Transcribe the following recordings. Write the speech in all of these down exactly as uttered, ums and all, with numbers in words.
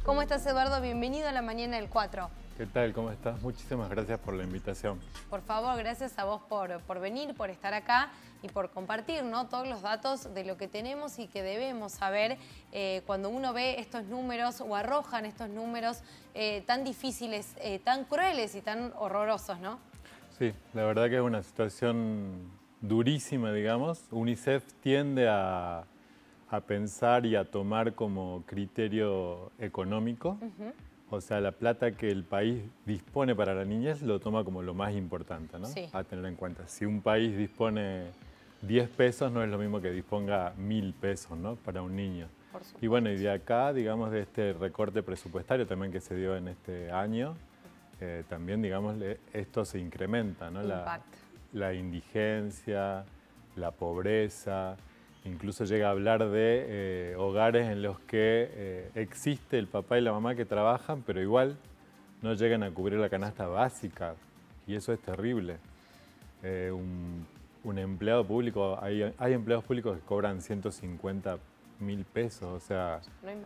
¿Cómo estás, Eduardo? Bienvenido a la mañana del cuatro. ¿Qué tal? ¿Cómo estás? Muchísimas gracias por la invitación. Por favor, gracias a vos por, por venir, por estar acá y por compartir, ¿no?, todos los datos de lo que tenemos y que debemos saber eh, cuando uno ve estos números o arrojan estos números eh, tan difíciles, eh, tan crueles y tan horrorosos, ¿no? Sí, la verdad que es una situación durísima, digamos. UNICEF tiende a, a pensar y a tomar como criterio económico. Uh-huh. O sea, la plata que el país dispone para la niñez lo toma como lo más importante, ¿no? Sí. A tener en cuenta. Si un país dispone diez pesos, no es lo mismo que disponga mil pesos, ¿no?, para un niño. Por supuesto. Y bueno, y de acá, digamos, de este recorte presupuestario también que se dio en este año, eh, también, digamos, esto se incrementa, ¿no? La, la indigencia, la pobreza. Incluso llega a hablar de eh, hogares en los que eh, existe el papá y la mamá que trabajan, pero igual no llegan a cubrir la canasta básica. Y eso es terrible. Eh, un, un empleado público, hay, hay empleados públicos que cobran ciento cincuenta mil pesos. O sea, no hay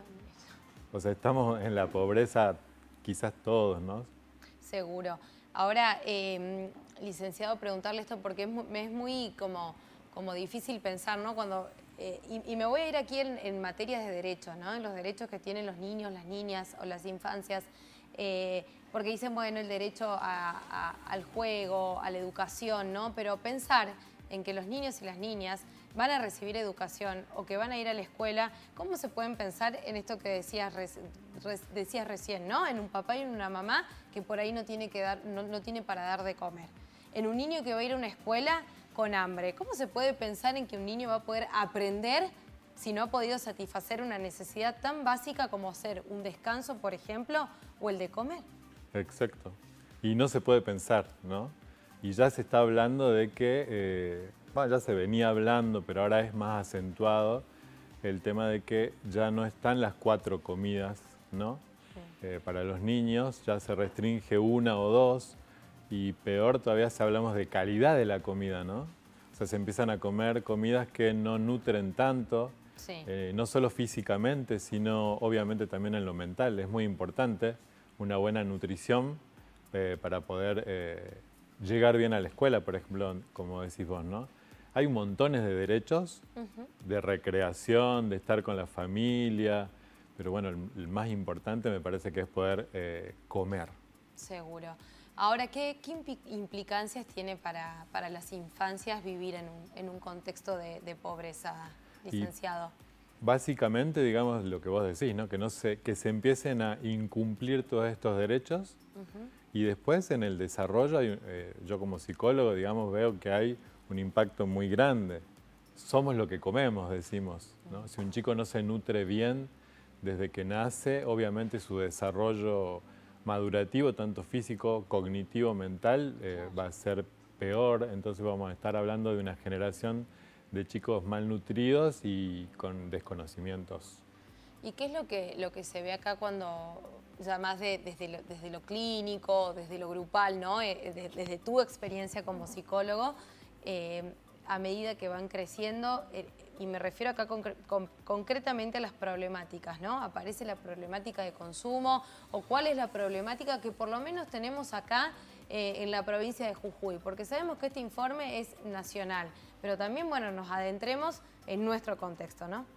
o sea, estamos en la pobreza quizás todos, ¿no? Seguro. Ahora, eh, licenciado, preguntarle esto porque es muy, me es muy como... como difícil pensar, ¿no? Cuando, eh, y, y me voy a ir aquí en, en materias de derechos, ¿no? En los derechos que tienen los niños, las niñas o las infancias, eh, porque dicen, bueno, el derecho a, a, al juego, a la educación, ¿no? Pero pensar en que los niños y las niñas van a recibir educación o que van a ir a la escuela, ¿cómo se pueden pensar en esto que decías, res, res, decías recién, ¿no? En un papá y en una mamá que por ahí no tiene, que dar, no, no tiene para dar de comer. En un niño que va a ir a una escuela con hambre. ¿Cómo se puede pensar en que un niño va a poder aprender si no ha podido satisfacer una necesidad tan básica como hacer un descanso, por ejemplo, o el de comer? Exacto. Y no se puede pensar, ¿no? Y ya se está hablando de que, eh, bueno, ya se venía hablando, pero ahora es más acentuado el tema de que ya no están las cuatro comidas, ¿no? Sí. Eh, para los niños ya se restringe una o dos. Y peor todavía si hablamos de calidad de la comida, ¿no? O sea, se empiezan a comer comidas que no nutren tanto, sí. eh, no solo físicamente, sino obviamente también en lo mental. Es muy importante una buena nutrición eh, para poder eh, llegar bien a la escuela, por ejemplo, como decís vos, ¿no? Hay montones de derechos, uh-huh. de recreación, de estar con la familia, pero bueno, el, el más importante me parece que es poder eh, comer. Seguro. Ahora, ¿qué, qué implicancias tiene para, para las infancias vivir en un, en un contexto de, de pobreza, licenciado? Y básicamente, digamos, lo que vos decís, ¿no? Que, no se, que se empiecen a incumplir todos estos derechos uh-huh. y después en el desarrollo, eh, yo como psicólogo, digamos, veo que hay un impacto muy grande. Somos lo que comemos, decimos, ¿no? Uh-huh. Si un chico no se nutre bien desde que nace, obviamente su desarrollo madurativo, tanto físico, cognitivo, mental, eh, va a ser peor. Entonces vamos a estar hablando de una generación de chicos malnutridos y con desconocimientos. ¿Y qué es lo que, lo que se ve acá cuando, ya más de, desde, lo, desde lo clínico, desde lo grupal, ¿no? Eh, de, desde tu experiencia como psicólogo, eh, a medida que van creciendo, eh, y me refiero acá concre con, concretamente a las problemáticas, ¿no? Aparece la problemática de consumo, o cuál es la problemática que por lo menos tenemos acá eh, en la provincia de Jujuy, porque sabemos que este informe es nacional, pero también, bueno, nos adentremos en nuestro contexto, ¿no?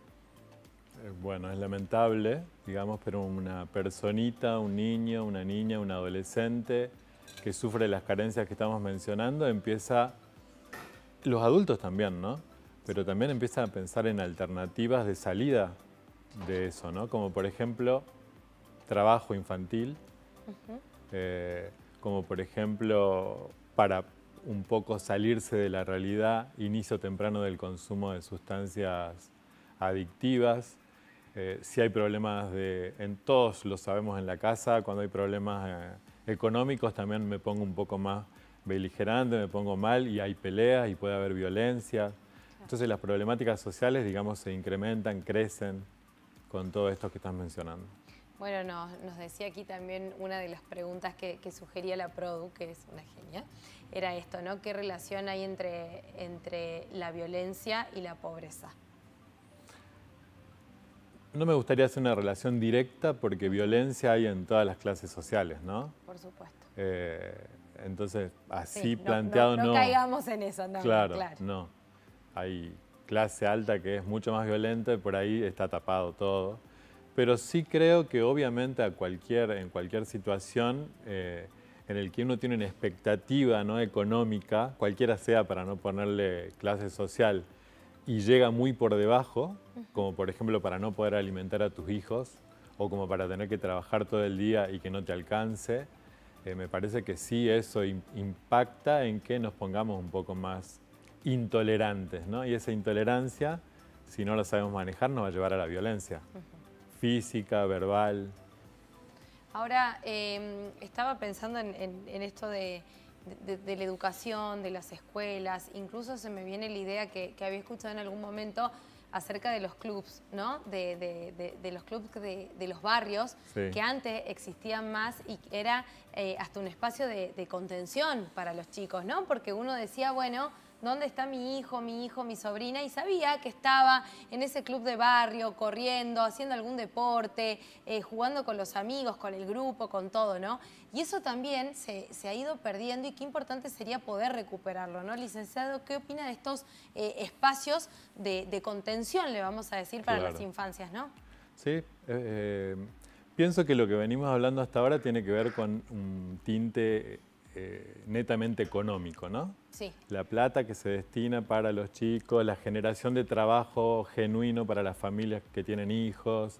Eh, bueno, es lamentable, digamos, pero una personita, un niño, una niña, un adolescente que sufre las carencias que estamos mencionando, empieza, los adultos también, ¿no? Pero también empiezan a pensar en alternativas de salida de eso, ¿no? Como por ejemplo, trabajo infantil, uh-huh. eh, como por ejemplo, para un poco salirse de la realidad, inicio temprano del consumo de sustancias adictivas. Eh, si hay problemas de, en todos lo sabemos en la casa, cuando hay problemas eh, económicos también me pongo un poco más beligerante, me pongo mal y hay peleas y puede haber violencia. Entonces las problemáticas sociales, digamos, se incrementan, crecen con todo esto que estás mencionando. Bueno, nos, nos decía aquí también una de las preguntas que, que sugería la Produ, que es una genia, era esto, ¿no? ¿Qué relación hay entre, entre la violencia y la pobreza? no me gustaría hacer una relación directa porque violencia hay en todas las clases sociales, ¿no? Por supuesto. Eh, entonces, así Sí, no, planteado no, no... no caigamos en eso, no. Claro, claro. no. Hay clase alta que es mucho más violenta y por ahí está tapado todo. Pero sí creo que obviamente a cualquier, en cualquier situación eh, en el que uno tiene una expectativa, ¿no?, económica, cualquiera sea para no ponerle clase social, y llega muy por debajo, como por ejemplo para no poder alimentar a tus hijos o como para tener que trabajar todo el día y que no te alcance, eh, me parece que sí eso in- impacta en que nos pongamos un poco más intolerantes, ¿no? Y esa intolerancia, si no la sabemos manejar, nos va a llevar a la violencia física, verbal. Ahora, eh, estaba pensando en, en- en esto de, de- de la educación, de las escuelas, incluso se me viene la idea que, que había escuchado en algún momento acerca de los clubs, ¿no? De, de- de- de los clubs de, de los barrios, Sí. que antes existían más y era eh, hasta un espacio de, de contención para los chicos, ¿no? Porque uno decía, bueno, ¿dónde está mi hijo, mi hijo, mi sobrina? Y sabía que estaba en ese club de barrio, corriendo, haciendo algún deporte, eh, jugando con los amigos, con el grupo, con todo, ¿no? Y eso también se, se ha ido perdiendo y qué importante sería poder recuperarlo, ¿no? Licenciado, ¿qué opina de estos eh, espacios de, de contención, le vamos a decir, para Claro. las infancias, ¿no? Sí, eh, eh, pienso que lo que venimos hablando hasta ahora tiene que ver con un tinte eh, netamente económico, ¿no? Sí. La plata que se destina para los chicos, la generación de trabajo genuino para las familias que tienen hijos,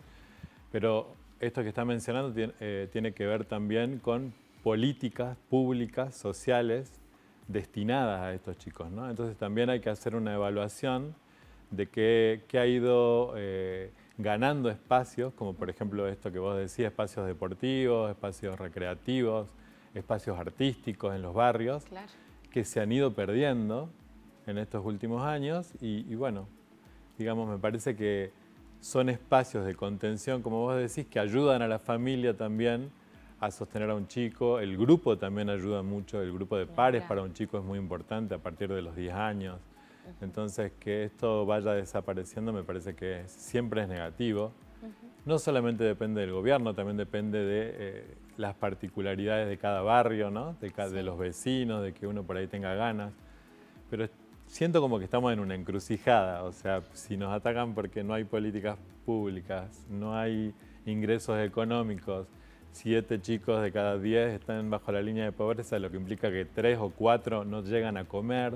pero esto que está mencionando tiene, eh, tiene que ver también con políticas públicas, sociales, destinadas a estos chicos, ¿no? Entonces también hay que hacer una evaluación de qué, qué ha ido eh, ganando espacios, como por ejemplo esto que vos decías, espacios deportivos, espacios recreativos, espacios artísticos en los barrios, Claro. que se han ido perdiendo en estos últimos años y, y bueno, digamos, me parece que son espacios de contención, como vos decís, que ayudan a la familia también a sostener a un chico. El grupo también ayuda mucho, el grupo de pares para un chico es muy importante a partir de los diez años. Entonces, que esto vaya desapareciendo me parece que es- siempre es negativo. No solamente depende del gobierno, también depende de eh, las particularidades de cada barrio, ¿no? De, ca- de Sí. los vecinos, de que uno por ahí tenga ganas. Pero es- siento como que estamos en una encrucijada, o sea, si nos atacan porque no hay políticas públicas, no hay ingresos económicos, siete chicos de cada diez están bajo la línea de pobreza, lo que implica que tres o cuatro no llegan a comer,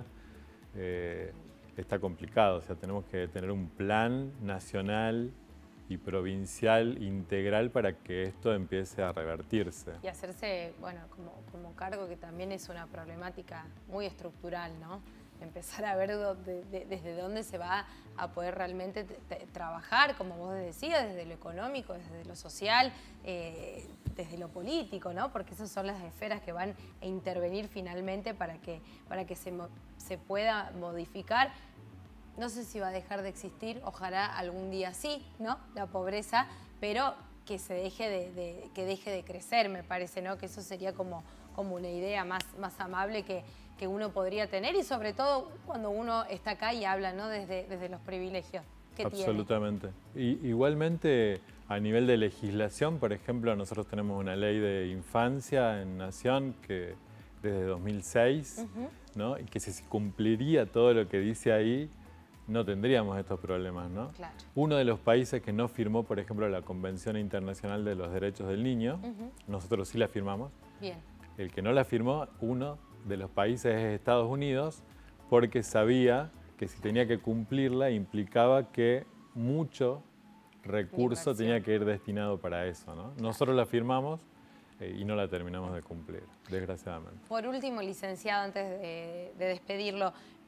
eh, está complicado, o sea, tenemos que tener un plan nacional y provincial integral para que esto empiece a revertirse. Y hacerse, bueno, como, como cargo que también es una problemática muy estructural, ¿no? Empezar a ver do- de- de- desde dónde se va a poder realmente te- te- trabajar, como vos decías, desde lo económico, desde lo social, eh, desde lo político, ¿no? Porque esas son las esferas que van a intervenir finalmente para que, para que se, mo- se pueda modificar. No sé si va a dejar de existir, ojalá algún día sí, ¿no? La pobreza, pero que se deje de, de- que deje de crecer, me parece, ¿no? Que eso sería como, como una idea más, más amable que, que uno podría tener y sobre todo cuando uno está acá y habla, ¿no? Desde, desde los privilegios que tiene. Absolutamente. Y, igualmente, a nivel de legislación, por ejemplo, nosotros tenemos una ley de infancia en Nación que desde dos mil seis, Ujú. ¿no? Y que si se cumpliría todo lo que dice ahí, no tendríamos estos problemas, ¿no? Claro. Uno de los países que no firmó, por ejemplo, la Convención Internacional de los Derechos del Niño, Ujú. nosotros sí la firmamos. Bien. El que no la firmó, uno de los países es Estados Unidos, porque sabía que si tenía que cumplirla implicaba que mucho recurso Inversión. tenía que ir destinado para eso, ¿no? Nosotros la firmamos eh, y no la terminamos de cumplir, desgraciadamente. Por último, licenciado, antes de, de despedirlo,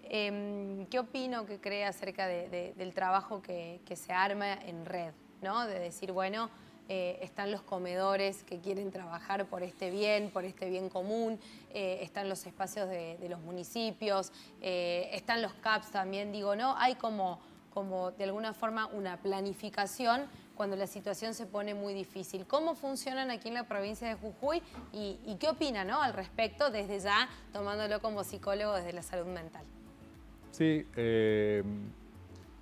eh, ¿qué opina o qué cree acerca de- de- del trabajo que, que se arma en red? ¿No? De decir, bueno, eh, están los comedores que quieren trabajar por este bien, por este bien común, eh, están los espacios de, de los municipios, eh, están los C A Ps también, digo, ¿no? Hay como, como de alguna forma una planificación cuando la situación se pone muy difícil. ¿Cómo funcionan aquí en la provincia de Jujuy y, y qué opina, ¿no? Al respecto, desde ya, tomándolo como psicólogo desde la salud mental? Sí, eh,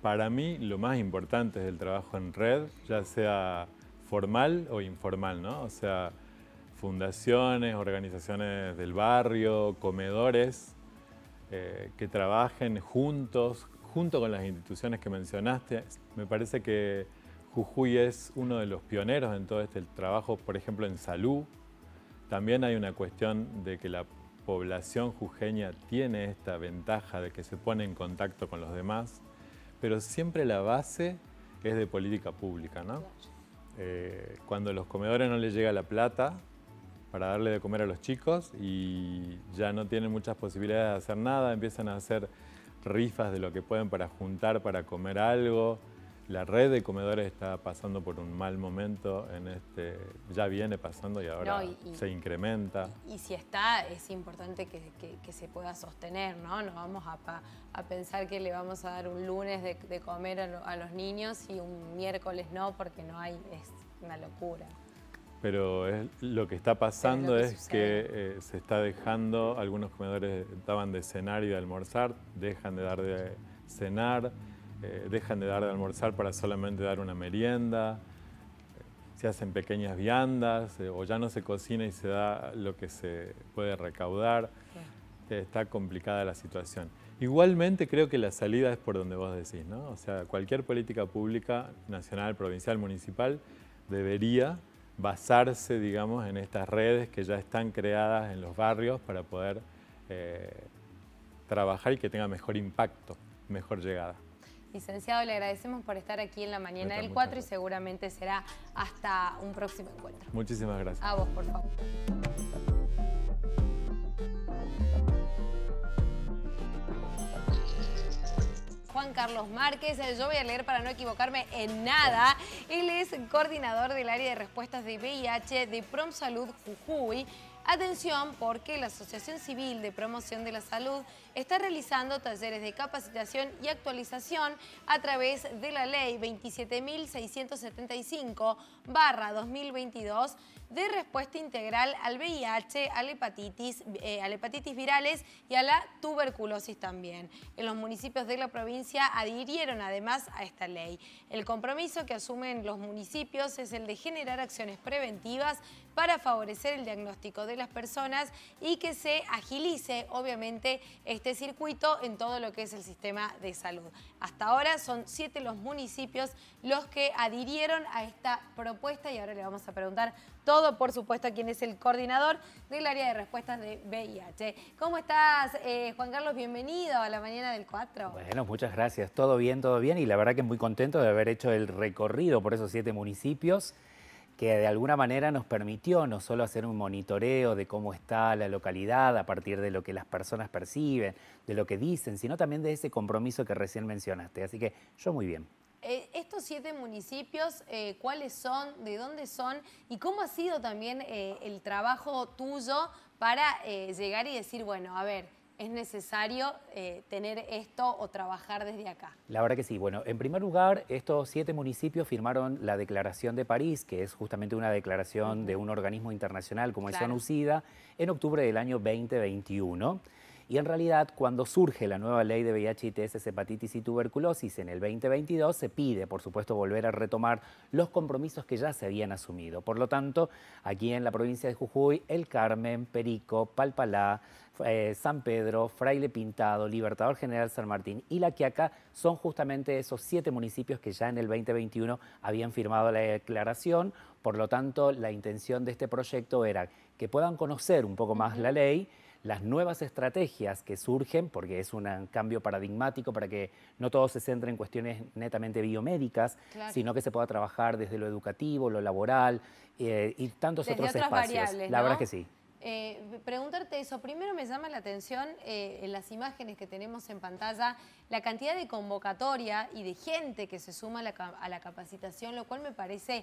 para mí lo más importante es el trabajo en red, ya sea formal o informal, ¿no? O sea, fundaciones, organizaciones del barrio, comedores, eh, que trabajen juntos, junto con las instituciones que mencionaste. Me parece que Jujuy es uno de los pioneros en todo este trabajo, por ejemplo, en salud. También hay una cuestión de que la población jujeña tiene esta ventaja de que se pone en contacto con los demás, pero siempre la base es de política pública, ¿no? Eh, cuando a los comedores no les llega la plata para darle de comer a los chicos y ya no tienen muchas posibilidades de hacer nada, empiezan a hacer rifas de lo que pueden para juntar, para comer algo. La red de comedores está pasando por un mal momento, en este, ya viene pasando y ahora no, y, y, se incrementa. Y, y si está, es importante que, que, que se pueda sostener, ¿no? No vamos a, a pensar que le vamos a dar un lunes de, de comer a, lo, a los niños y un miércoles no, porque no hay, es una locura. Pero es, lo que está pasando es, que, es que eh, se está dejando, algunos comedores daban de cenar y de almorzar, dejan de dar de cenar, eh, dejan de dar de almorzar para solamente dar una merienda, eh, se hacen pequeñas viandas eh, o ya no se cocina y se da lo que se puede recaudar. Eh, está complicada la situación. Igualmente creo que la salida es por donde vos decís, ¿no? O sea, cualquier política pública, nacional, provincial, municipal, debería basarse, digamos, en estas redes que ya están creadas en los barrios para poder eh, trabajar y que tenga mejor impacto, mejor llegada. Licenciado, le agradecemos por estar aquí en la mañana del cuatro y seguramente será hasta un próximo encuentro. Muchísimas gracias. A vos, por favor. Juan Carlos Márquez, yo voy a leer para no equivocarme en nada. Él es coordinador del área de respuestas de V I H de PromSalud Jujuy. Atención, porque la Asociación Civil de Promoción de la Salud está realizando talleres de capacitación y actualización a través de la Ley veintisiete mil seiscientos setenta y cinco barra dos mil veintidós de respuesta integral al V I H, a la hepatitis, eh, a la hepatitis virales y a la tuberculosis también. En los municipios de la provincia adhirieron además a esta ley. El compromiso que asumen los municipios es el de generar acciones preventivas para favorecer el diagnóstico de las personas y que se agilice, obviamente, este circuito en todo lo que es el sistema de salud. Hasta ahora son siete los municipios los que adhirieron a esta propuesta y ahora le vamos a preguntar todo, por supuesto, a quien es el coordinador del área de respuestas de V I H. ¿Cómo estás, eh, Juan Carlos? Bienvenido a la mañana del cuatro. Bueno, muchas gracias. Todo bien, todo bien. Y la verdad que muy contento de haber hecho el recorrido por esos siete municipios que de alguna manera nos permitió no solo hacer un monitoreo de cómo está la localidad a partir de lo que las personas perciben, de lo que dicen, sino también de ese compromiso que recién mencionaste. Así que yo muy bien. Eh, estos siete municipios, eh, ¿cuáles son? ¿De dónde son? ¿Y cómo ha sido también eh, el trabajo tuyo para eh, llegar y decir, bueno, a ver, es necesario eh, tener esto o trabajar desde acá? La verdad que sí. Bueno, en primer lugar, estos siete municipios firmaron la Declaración de París, que es justamente una declaración uh-huh. de un organismo internacional como claro. es ONUCIDA, en octubre del año veinte veintiuno. Y en realidad, cuando surge la nueva ley de V I H, I T S, hepatitis y tuberculosis en el veinte veintidós, se pide, por supuesto, volver a retomar los compromisos que ya se habían asumido. Por lo tanto, aquí en la provincia de Jujuy, El Carmen, Perico, Palpalá, eh, San Pedro, Fraile Pintado, Libertador General San Martín y La Quiaca son justamente esos siete municipios que ya en el veinte veintiuno habían firmado la declaración. Por lo tanto, la intención de este proyecto era que puedan conocer un poco más uh-huh. la ley, las nuevas estrategias que surgen, porque es un cambio paradigmático para que no todo se centre en cuestiones netamente biomédicas, claro. sino que se pueda trabajar desde lo educativo, lo laboral eh, y tantos desde otros otras espacios. Variables, la ¿no? verdad es que sí. Eh, preguntarte eso, primero me llama la atención eh, en las imágenes que tenemos en pantalla, la cantidad de convocatoria y de gente que se suma a la, a la capacitación, lo cual me parece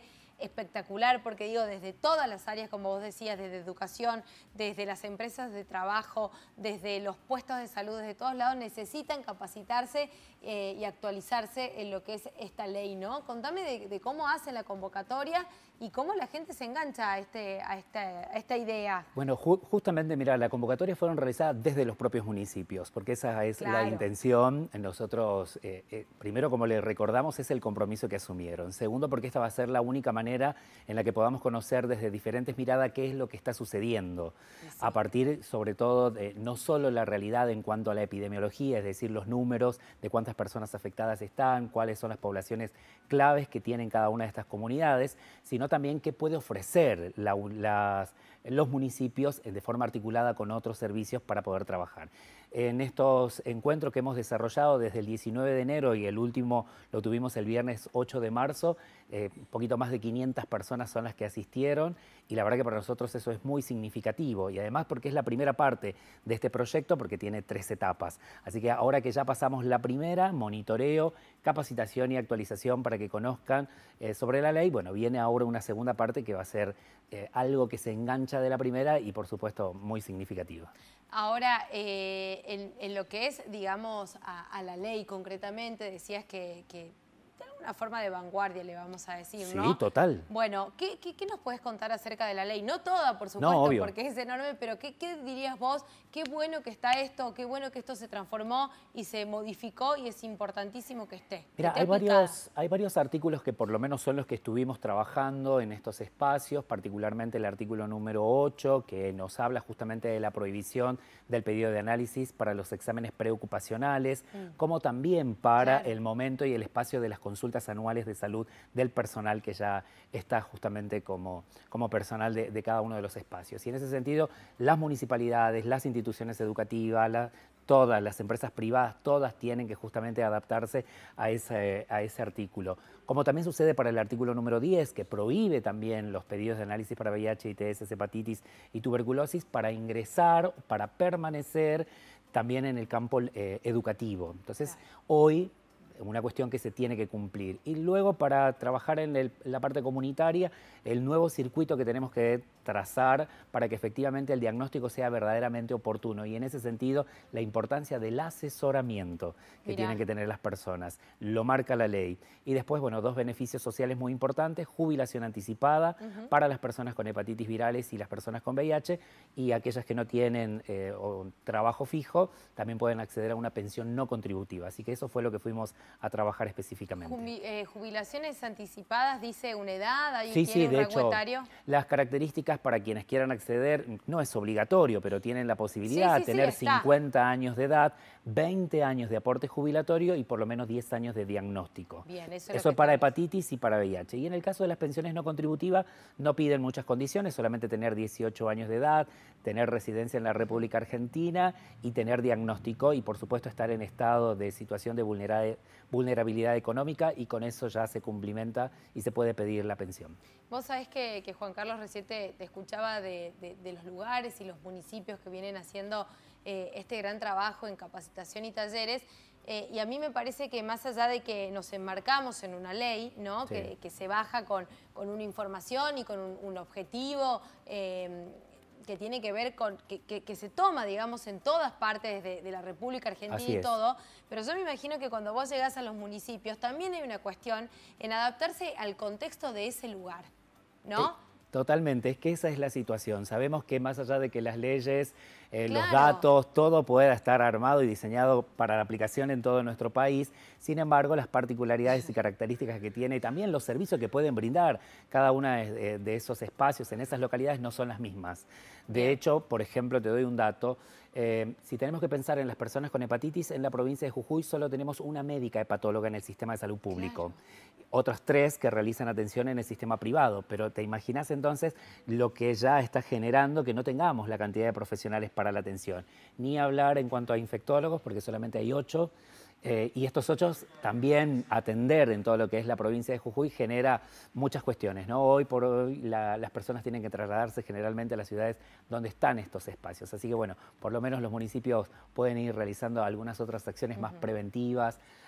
espectacular, porque digo, desde todas las áreas, como vos decías, desde educación, desde las empresas de trabajo, desde los puestos de salud, desde todos lados, necesitan capacitarse eh, y actualizarse en lo que es esta ley, ¿no? Contame de, de cómo hacen la convocatoria y cómo la gente se engancha a, este, a, esta, a esta idea. Bueno, ju justamente, mira, las convocatorias fueron realizadas desde los propios municipios, porque esa es Claro. la intención. Nosotros, eh, eh, primero, como les recordamos, es el compromiso que asumieron. Segundo, porque esta va a ser la única manera en la que podamos conocer desde diferentes miradas qué es lo que está sucediendo. Sí. A partir, sobre todo, de no solo la realidad en cuanto a la epidemiología, es decir, los números de cuántas personas afectadas están, cuáles son las poblaciones claves que tienen cada una de estas comunidades, sino también qué puede ofrecer la, las, los municipios de forma articulada con otros servicios para poder trabajar. En estos encuentros que hemos desarrollado desde el diecinueve de enero y el último lo tuvimos el viernes ocho de marzo, eh, un poquito más de quinientas personas son las que asistieron y la verdad que para nosotros eso es muy significativo y además porque es la primera parte de este proyecto porque tiene tres etapas. Así que ahora que ya pasamos la primera, monitoreo, capacitación y actualización para que conozcan eh, sobre la ley, bueno, viene ahora una segunda parte que va a ser eh, algo que se engancha de la primera y por supuesto muy significativa. Ahora, eh, en, en lo que es, digamos, a, a la ley concretamente, decías que, que de alguna forma de vanguardia, le vamos a decir, ¿no? Sí, total. Bueno, ¿qué, qué, qué nos puedes contar acerca de la ley? No toda, por supuesto, no, obvio. porque es enorme, pero ¿qué, ¿qué dirías vos? Qué bueno que está esto, qué bueno que esto se transformó y se modificó y es importantísimo que esté. Mira, que hay varios, hay varios artículos que por lo menos son los que estuvimos trabajando en estos espacios, particularmente el artículo número ocho, que nos habla justamente de la prohibición del pedido de análisis para los exámenes preocupacionales, mm. como también para claro. el momento y el espacio de las consultas anuales de salud del personal que ya está justamente como, como personal de, de cada uno de los espacios. Y en ese sentido, las municipalidades, las instituciones educativas, la, todas las empresas privadas, todas tienen que justamente adaptarse a ese, a ese artículo. Como también sucede para el artículo número diez, que prohíbe también los pedidos de análisis para V I H, I T S, hepatitis y tuberculosis para ingresar, para permanecer también en el campo eh, educativo. Entonces, claro. hoy una cuestión que se tiene que cumplir. Y luego para trabajar en, el, en la parte comunitaria, el nuevo circuito que tenemos que trazar para que efectivamente el diagnóstico sea verdaderamente oportuno. Y en ese sentido, la importancia del asesoramiento que Mirá. tienen que tener las personas. Lo marca la ley. Y después, bueno, dos beneficios sociales muy importantes. Jubilación anticipada uh-huh. para las personas con hepatitis virales y las personas con V I H. Y aquellas que no tienen eh, o trabajo fijo, también pueden acceder a una pensión no contributiva. Así que eso fue lo que fuimos a trabajar específicamente. Jubi, eh, ¿Jubilaciones anticipadas dice una edad? ¿Hay, sí, sí, un de rango hecho, etario? Las características para quienes quieran acceder, no es obligatorio, pero tienen la posibilidad sí, sí, de tener sí, cincuenta años de edad, veinte años de aporte jubilatorio y por lo menos diez años de diagnóstico. Bien, eso eso es para hepatitis y para V I H. Y en el caso de las pensiones no contributivas, no piden muchas condiciones, solamente tener dieciocho años de edad, tener residencia en la República Argentina y tener diagnóstico y por supuesto estar en estado de situación de vulnerabilidad económica y con eso ya se cumplimenta y se puede pedir la pensión. Vos sabés que, que Juan Carlos recién te, te escuchaba de, de, de los lugares y los municipios que vienen haciendo eh, este gran trabajo en capacitación y talleres. Eh, y a mí me parece que más allá de que nos enmarcamos en una ley, ¿no? Sí. que, que se baja con, con una información y con un, un objetivo eh, que tiene que ver con, que, que, que se toma, digamos, en todas partes de, de la República Argentina Así y es. todo, pero yo me imagino que cuando vos llegás a los municipios también hay una cuestión en adaptarse al contexto de ese lugar, ¿no? Eh, totalmente, es que esa es la situación. Sabemos que más allá de que las leyes, eh, Claro. los datos, todo pueda estar armado y diseñado para la aplicación en todo nuestro país, sin embargo, las particularidades y características que tiene y también los servicios que pueden brindar cada uno de, de esos espacios en esas localidades no son las mismas. De Bien. hecho, por ejemplo, te doy un dato, eh, si tenemos que pensar en las personas con hepatitis, en la provincia de Jujuy solo tenemos una médica hepatóloga en el sistema de salud público. Claro. Otros tres que realizan atención en el sistema privado, pero te imaginas entonces lo que ya está generando que no tengamos la cantidad de profesionales para la atención. Ni hablar en cuanto a infectólogos, porque solamente hay ocho, eh, y estos ocho también atender en todo lo que es la provincia de Jujuy genera muchas cuestiones, ¿no? Hoy por hoy la, las personas tienen que trasladarse generalmente a las ciudades donde están estos espacios, así que bueno, por lo menos los municipios pueden ir realizando algunas otras acciones uh-huh. más preventivas,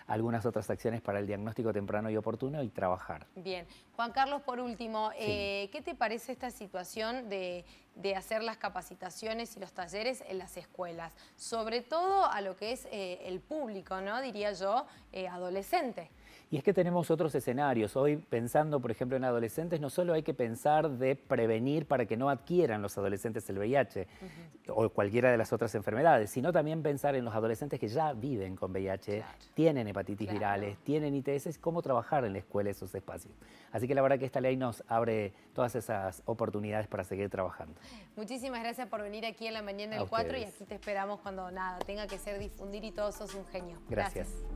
algunas otras acciones para el diagnóstico temprano y oportuno y trabajar. Bien. Juan Carlos, por último, sí. eh, ¿qué te parece esta situación de, de hacer las capacitaciones y los talleres en las escuelas? Sobre todo a lo que es eh, el público, ¿no? Diría yo, eh, adolescente. Y es que tenemos otros escenarios. Hoy, pensando, por ejemplo, en adolescentes, no solo hay que pensar de prevenir para que no adquieran los adolescentes el V I H uh-huh. o cualquiera de las otras enfermedades, sino también pensar en los adolescentes que ya viven con V I H, claro. tienen hepatitis claro. virales, tienen I T S, cómo trabajar en la escuela esos espacios. Así que la verdad que esta ley nos abre todas esas oportunidades para seguir trabajando. Muchísimas gracias por venir aquí en la mañana del cuatro y aquí te esperamos cuando nada tenga que ser difundir y todo sos un genio. Gracias. Gracias.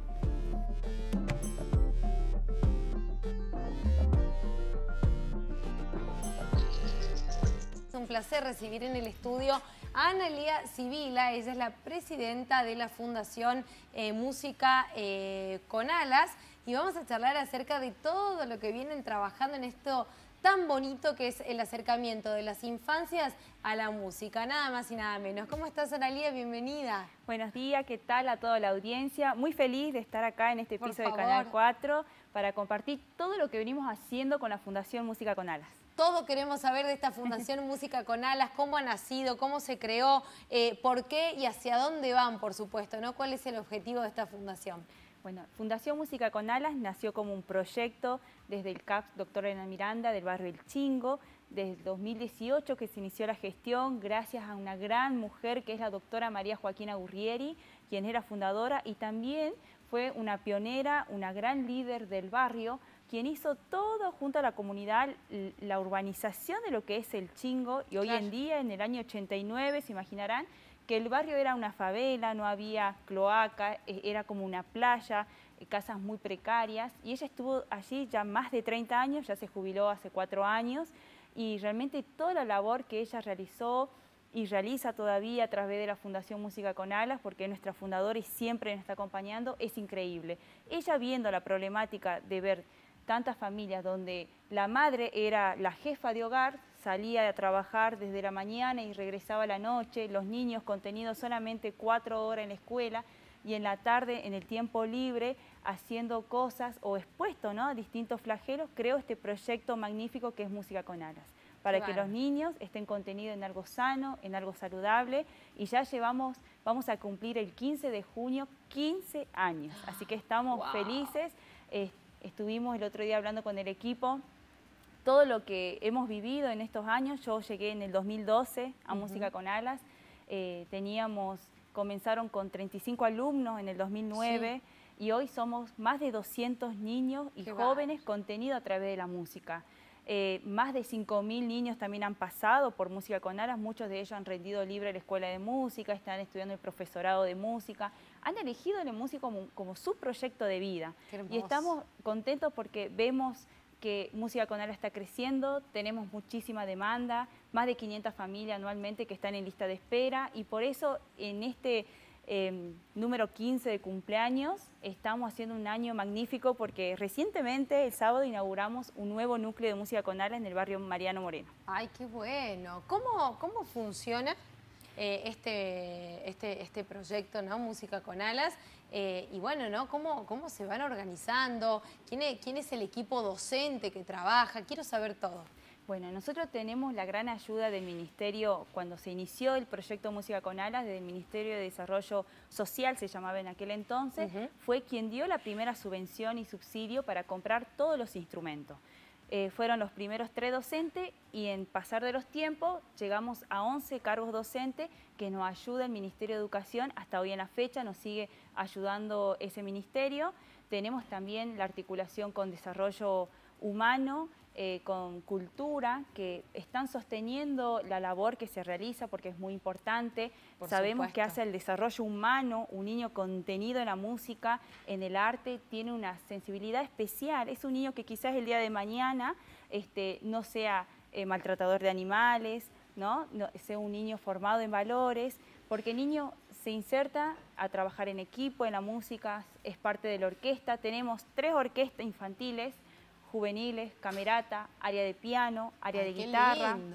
Un placer recibir en el estudio a Analía Sibila. Ella es la presidenta de la Fundación eh, Música eh, con Alas y vamos a charlar acerca de todo lo que vienen trabajando en esto tan bonito que es el acercamiento de las infancias a la música, nada más y nada menos. ¿Cómo estás, Analía? Bienvenida. Buenos días, ¿qué tal a toda la audiencia? Muy feliz de estar acá en este piso de Canal cuatro para compartir todo lo que venimos haciendo con la Fundación Música con Alas. Todo queremos saber de esta Fundación Música con Alas, cómo ha nacido, cómo se creó, eh, por qué y hacia dónde van, por supuesto, ¿no? ¿Cuál es el objetivo de esta fundación? Bueno, Fundación Música con Alas nació como un proyecto desde el C A P Doctora Elena Miranda del barrio El Chingo, desde el dos mil dieciocho que se inició la gestión gracias a una gran mujer que es la doctora María Joaquina Gurrieri, quien era fundadora y también fue una pionera, una gran líder del barrio, quien hizo todo junto a la comunidad, la urbanización de lo que es El Chingo, y hoy claro. en día, en el año ochenta y nueve, se imaginarán que el barrio era una favela, no había cloaca, era como una playa, casas muy precarias, y ella estuvo allí ya más de treinta años, ya se jubiló hace cuatro años, y realmente toda la labor que ella realizó y realiza todavía a través de la Fundación Música con Alas, porque es nuestra fundadora y siempre nos está acompañando, es increíble. Ella viendo la problemática de ver tantas familias donde la madre era la jefa de hogar, salía a trabajar desde la mañana y regresaba a la noche, los niños contenidos solamente cuatro horas en la escuela y en la tarde, en el tiempo libre, haciendo cosas o expuesto, ¿no?, a distintos flagelos, creo este proyecto magnífico que es Música con Alas, para claro. que los niños estén contenidos en algo sano, en algo saludable, y ya llevamos, vamos a cumplir el quince de junio, quince años, así que estamos wow. felices. Eh, Estuvimos el otro día hablando con el equipo, todo lo que hemos vivido en estos años. Yo llegué en el dos mil doce a uh-huh. Música con Alas, eh, teníamos, comenzaron con treinta y cinco alumnos en el dos mil nueve sí. y hoy somos más de doscientos niños y Qué jóvenes va. contenidos a través de la música. Eh, más de cinco mil niños también han pasado por Música con Alas, muchos de ellos han rendido libre la escuela de música, están estudiando el profesorado de música, han elegido la música como, como su proyecto de vida. Y estamos contentos porque vemos que Música con Alas está creciendo, tenemos muchísima demanda, más de quinientas familias anualmente que están en lista de espera y por eso en este Eh, número quince de cumpleaños, estamos haciendo un año magnífico porque recientemente, el sábado, inauguramos un nuevo núcleo de Música con Alas en el barrio Mariano Moreno. ¡Ay, qué bueno! ¿Cómo, cómo funciona eh, este, este, este proyecto, ¿no? Música con Alas? Eh, y bueno, ¿no? ¿Cómo, cómo se van organizando? ¿Quién es, quién es el equipo docente que trabaja? Quiero saber todo. Bueno, nosotros tenemos la gran ayuda del Ministerio, cuando se inició el proyecto Música con Alas, del Ministerio de Desarrollo Social, se llamaba en aquel entonces, uh-huh. fue quien dio la primera subvención y subsidio para comprar todos los instrumentos. Eh, fueron los primeros tres docentes y en pasar de los tiempos llegamos a once cargos docentes que nos ayuda el Ministerio de Educación, hasta hoy en la fecha nos sigue ayudando ese ministerio. Tenemos también la articulación con desarrollo humano, Eh, con cultura, que están sosteniendo la labor que se realiza porque es muy importante. Por Sabemos supuesto. que hace el desarrollo humano, un niño contenido en la música, en el arte, tiene una sensibilidad especial. Es un niño que quizás el día de mañana este, no sea eh, maltratador de animales, ¿no? No, sea un niño formado en valores, porque el niño se inserta a trabajar en equipo, en la música, es parte de la orquesta. Tenemos tres orquestas infantiles, juveniles, camerata, área de piano, área Ay, de guitarra. Lindo.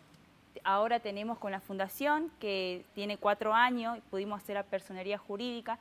Ahora tenemos con la fundación, que tiene cuatro años, pudimos hacer la personería jurídica,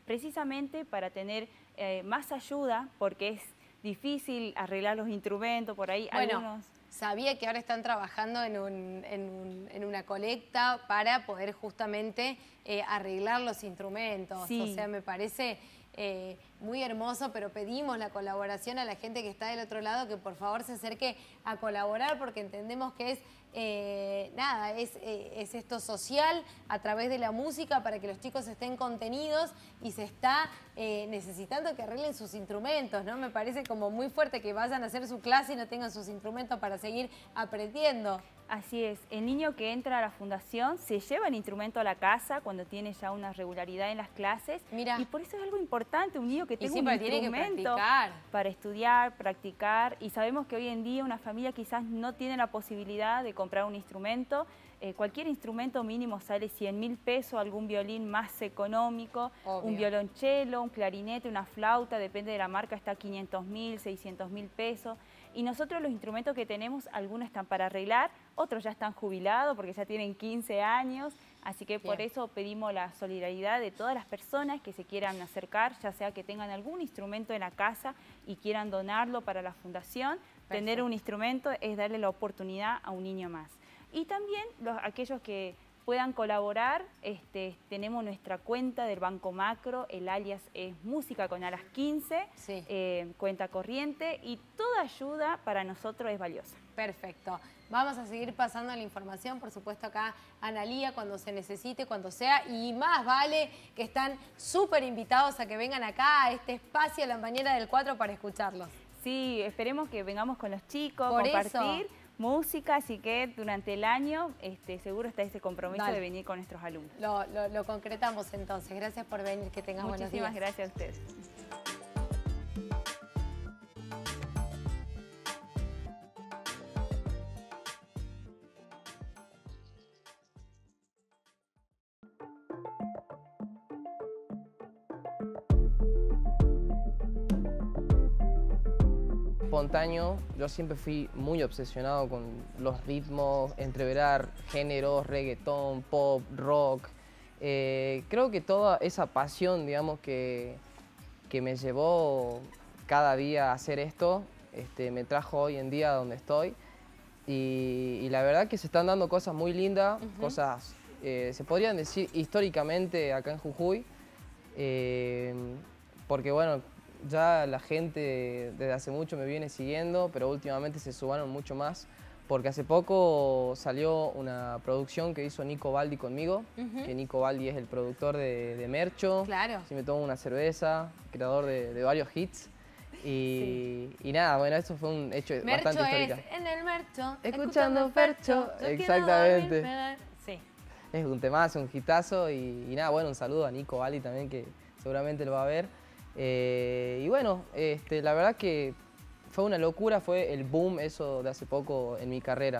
precisamente para tener eh, más ayuda, porque es difícil arreglar los instrumentos, por ahí bueno, algunos... Sabía que ahora están trabajando en, un, en, un, en una colecta para poder justamente eh, arreglar los instrumentos. Sí. O sea, me parece eh, muy hermoso, pero pedimos la colaboración a la gente que está del otro lado, que por favor se acerque a colaborar, porque entendemos que es, eh, nada, es, eh, es esto social a través de la música para que los chicos estén contenidos y se está eh, necesitando que arreglen sus instrumentos, ¿no? Me parece como muy fuerte que vayan a hacer su clase y no tengan sus instrumentos para seguir aprendiendo. Así es, el niño que entra a la fundación se lleva el instrumento a la casa cuando tiene ya una regularidad en las clases. Mira. Y por eso es algo importante, un niño que tenga sí, un tiene instrumento que practicar. para estudiar, practicar. Y sabemos que hoy en día una familia quizás no tiene la posibilidad de comprar un instrumento. Eh, cualquier instrumento mínimo sale cien mil pesos, algún violín más económico, Obvio. un violonchelo, un clarinete, una flauta, depende de la marca, está quinientos mil, seiscientos mil pesos. Y nosotros los instrumentos que tenemos, algunos están para arreglar, otros ya están jubilados porque ya tienen quince años, así que por Bien. eso pedimos la solidaridad de todas las personas que se quieran acercar, ya sea que tengan algún instrumento en la casa y quieran donarlo para la fundación. Perfecto. Tener un instrumento es darle la oportunidad a un niño más. Y también los, aquellos que puedan colaborar, este, tenemos nuestra cuenta del Banco Macro, el alias es Música con Alas quince, Sí. eh, cuenta corriente, y toda ayuda para nosotros es valiosa. Perfecto. Vamos a seguir pasando la información, por supuesto acá Analía, cuando se necesite, cuando sea, y más vale que están súper invitados a que vengan acá a este espacio a la mañana del cuatro para escucharlos. Sí, esperemos que vengamos con los chicos, Por compartir eso. música, así que durante el año este, seguro está ese compromiso Dale. de venir con nuestros alumnos. Lo, lo, lo concretamos entonces. Gracias por venir, que tengan buenos días. Muchísimas gracias a ustedes. Espontáneo, yo siempre fui muy obsesionado con los ritmos, entreverar géneros, reggaetón, pop, rock. Eh, creo que toda esa pasión, digamos, que, que me llevó cada día a hacer esto, este, me trajo hoy en día a donde estoy. Y, y la verdad que se están dando cosas muy lindas, uh-huh. cosas, eh, se podrían decir históricamente acá en Jujuy, eh, porque bueno, ya la gente desde hace mucho me viene siguiendo, pero últimamente se sumaron mucho más, porque hace poco salió una producción que hizo Nico Baldi conmigo, uh-huh. que Nico Baldi es el productor de, de Mercho, claro. Si me tomo una cerveza, creador de, de varios hits. Y, sí. y nada, bueno, eso fue un hecho Mercho bastante histórico. Es en el Mercho, escuchando Fercho, exactamente. Sí. Es un temazo, un hitazo y, y nada, bueno, un saludo a Nico Baldi también, que seguramente lo va a ver. Eh, y bueno, este, la verdad que fue una locura, fue el boom eso de hace poco en mi carrera.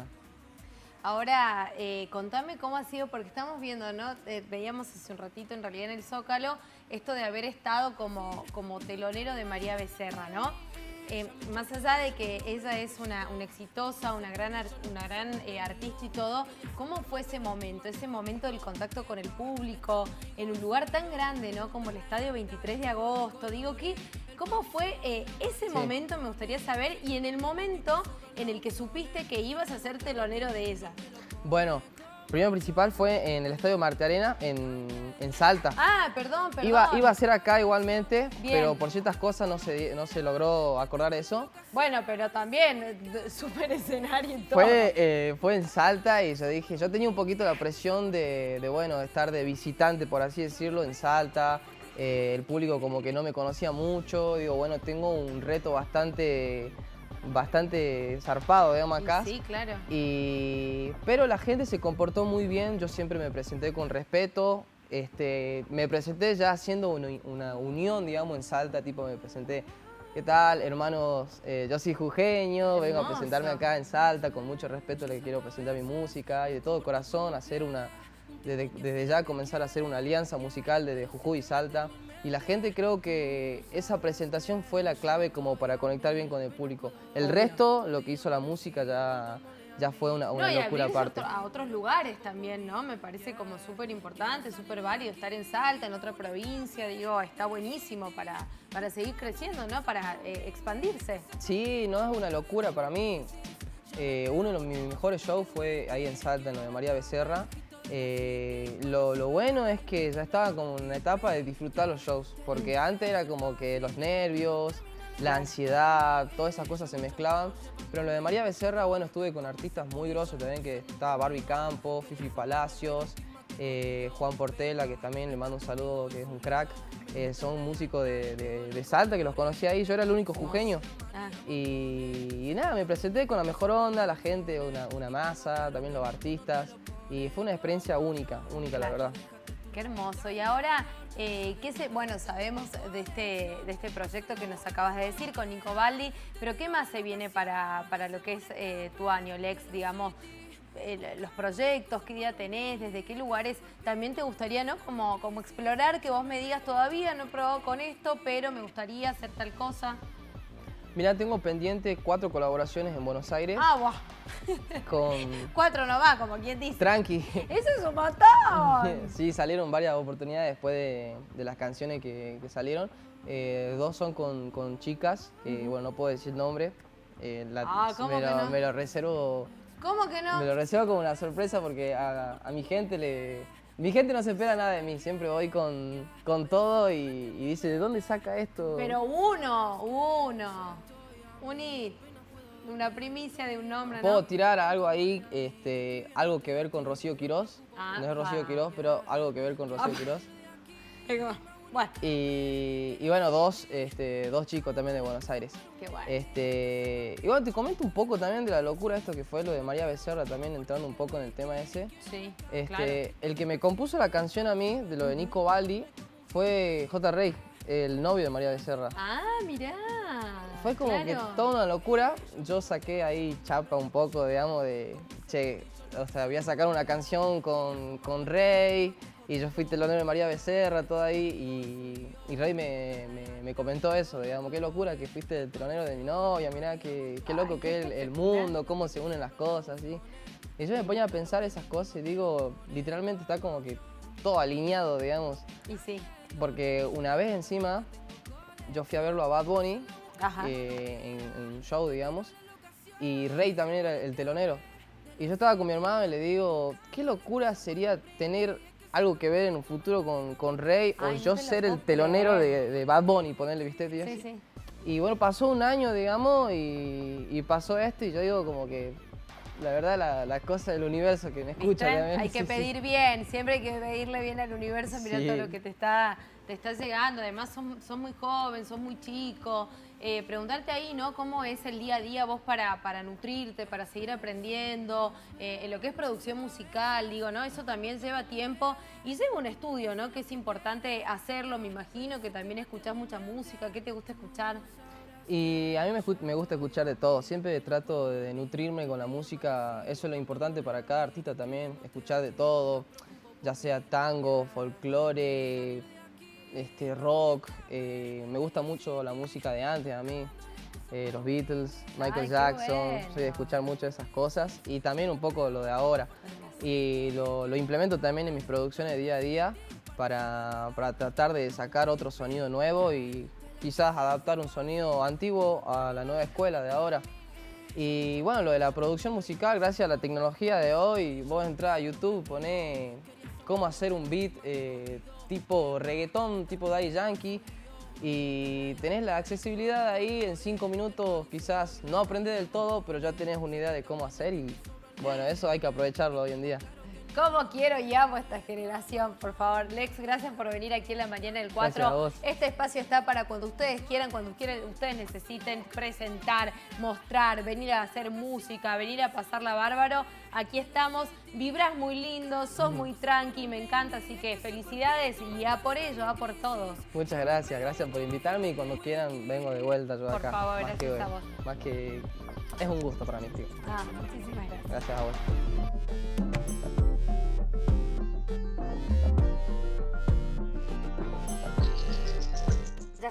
Ahora, eh, contame cómo ha sido, porque estamos viendo, ¿no? Eh, veíamos hace un ratito, en realidad en el Zócalo, esto de haber estado como, como telonero de María Becerra, ¿no? Eh, más allá de que ella es una, una exitosa, una gran, una gran eh, artista y todo, ¿cómo fue ese momento? Ese momento del contacto con el público, en un lugar tan grande, ¿no? Como el Estadio veintitrés de agosto. Digo, ¿qué, ¿cómo fue eh, ese sí. momento? Me gustaría saber. Y en el momento en el que supiste que ibas a ser telonero de ella. Bueno, primero principal fue en el Estadio Marte Arena, en, en Salta. Ah, perdón, perdón. Iba, iba a ser acá igualmente, Bien. Pero por ciertas cosas no se, no se logró acordar eso. Bueno, pero también, súper escenario y todo. Fue, eh, fue en Salta y yo dije, yo tenía un poquito la presión de, de bueno, de estar de visitante, por así decirlo, en Salta. Eh, el público como que no me conocía mucho. Digo, bueno, tengo un reto bastante... bastante zarpado, digamos, acá. Sí, claro. Y, pero la gente se comportó muy bien, yo siempre me presenté con respeto, este, me presenté ya haciendo una, una unión, digamos, en Salta, tipo me presenté, ¿qué tal, hermanos? Eh, yo soy jujeño, hermoso. Vengo a presentarme acá en Salta, con mucho respeto le quiero presentar mi música y de todo corazón hacer una, desde, desde ya comenzar a hacer una alianza musical desde Jujuy y Salta. Y la gente, creo que esa presentación fue la clave como para conectar bien con el público. El Obvio. resto, lo que hizo la música, ya ya fue una, una no, y locura aparte. Otro, a otros lugares también, ¿no? Me parece como súper importante, súper válido estar en Salta, en otra provincia, digo, está buenísimo para, para seguir creciendo, ¿no? Para eh, expandirse. Sí, no es una locura para mí. Eh, uno de los, mis mejores shows fue ahí en Salta, en lo de María Becerra. Eh, lo, lo bueno es que ya estaba como en una etapa de disfrutar los shows, porque antes era como que los nervios, la ansiedad, todas esas cosas se mezclaban. Pero en lo de María Becerra, bueno, estuve con artistas muy grosos también, que estaba Barbie Campos, Fifi Palacios, eh, Juan Portela, que también le mando un saludo, que es un crack. Eh, son músicos de, de, de Salta, que los conocí ahí, yo era el único jujeño. Ah. Y, y nada, me presenté con la mejor onda, la gente, una, una masa, también los artistas. Y fue una experiencia única, única, claro, la verdad. Qué hermoso. Y ahora, eh, ¿qué se, bueno, sabemos de este, de este proyecto que nos acabas de decir con Nico Baldi, pero ¿qué más se viene para, para lo que es eh, tu año, Lex? Digamos, eh, los proyectos, qué día tenés, desde qué lugares también te gustaría, ¿no? Como, como explorar, que vos me digas todavía, no he probado con esto, pero me gustaría hacer tal cosa. Mirá, tengo pendiente cuatro colaboraciones en Buenos Aires. Ah, buah. Con... Cuatro nomás, como quien dice. Tranqui. ¡Eso es un montón! Sí, salieron varias oportunidades después de, de las canciones que, que salieron. Eh, dos son con, con chicas, que uh-huh. bueno, no puedo decir el nombre. Eh, la, ah, ¿cómo me, que lo, no? me lo reservo. ¿Cómo que no? Me lo reservo como una sorpresa porque a, a mi gente le... Mi gente no se espera nada de mí, siempre voy con, con todo y, y dice, ¿de dónde saca esto? Pero uno, uno, un hit, una primicia de un nombre, ¿no? Puedo tirar algo ahí, este, algo que ver con Rocío Quirós, ah, no es Rocío ah. Quirós, pero algo que ver con Rocío ah. Quirós. Bueno. Y, y bueno, dos, este, dos chicos también de Buenos Aires. Qué bueno. Este, y bueno, te comento un poco también de la locura esto que fue lo de María Becerra, también entrando un poco en el tema ese. Sí, este, claro. El que me compuso la canción a mí, de lo de Nico Baldi, fue J. Rey, el novio de María Becerra. Ah, mirá. Fue como claro. que toda una locura. Yo saqué ahí chapa un poco, digamos, de, che, o sea, voy a sacar una canción con, con Rey. Y yo fui telonero de María Becerra, todo ahí, y, y Rey me, me, me comentó eso, digamos, qué locura que fuiste el telonero de mi novia, mirá, qué, qué loco Ay, que es el, el mundo, cómo se unen las cosas, ¿sí? Y yo me ponía a pensar esas cosas y digo, literalmente está como que todo alineado, digamos. Y sí. Porque una vez encima, yo fui a verlo a Bad Bunny, eh, en, en un show, digamos, y Rey también era el telonero. Y yo estaba con mi hermano y le digo, qué locura sería tener algo que ver en un futuro con, con Rey, Ay, o no yo ser el telonero de, de Bad Bunny, ponerle, ¿viste? Tío? Sí, sí. Y bueno, pasó un año, digamos, y, y pasó esto, y yo digo como que, la verdad, la, la cosa del universo que me escucha. También, hay que sí, pedir sí. bien, siempre hay que pedirle bien al universo, mirá sí. todo lo que te está, te está llegando. Además, sos, sos muy joven, sos muy chico. Eh, preguntarte ahí, ¿no? ¿Cómo es el día a día vos para, para nutrirte, para seguir aprendiendo? Eh, en lo que es producción musical, digo, ¿no? Eso también lleva tiempo y lleva un estudio, ¿no? Que es importante hacerlo, me imagino, que también escuchás mucha música. ¿Qué te gusta escuchar? Y a mí me, me gusta escuchar de todo, siempre trato de nutrirme con la música, eso es lo importante para cada artista también, escuchar de todo, ya sea tango, folclore, este, rock, eh, me gusta mucho la música de antes a mí, eh, los Beatles, Michael Ay, Jackson, bueno. soy de escuchar mucho de esas cosas y también un poco lo de ahora. Y lo, lo implemento también en mis producciones día a día para, para tratar de sacar otro sonido nuevo y quizás adaptar un sonido antiguo a la nueva escuela de ahora. Y bueno, lo de la producción musical, gracias a la tecnología de hoy, vos entrás a YouTube, ponés cómo hacer un beat eh, tipo reggaetón, tipo Daddy Yankee, y tenés la accesibilidad ahí en cinco minutos, quizás no aprendés del todo, pero ya tenés una idea de cómo hacer y bueno, eso hay que aprovecharlo hoy en día. ¿Cómo quiero y amo esta generación? Por favor, Lex, gracias por venir aquí en la mañana del cuatro. Gracias a vos. Este espacio está para cuando ustedes quieran, cuando quieran, ustedes necesiten presentar, mostrar, venir a hacer música, venir a pasarla bárbaro. Aquí estamos, vibrás muy lindo, sos muy tranqui, me encanta, así que felicidades y a por ello, a por todos. Muchas gracias, gracias por invitarme y cuando quieran vengo de vuelta yo por acá. Por favor, más gracias que, a vos. Más que es un gusto para mí, tío. Ah, muchísimas gracias. Gracias a vos. Ya está.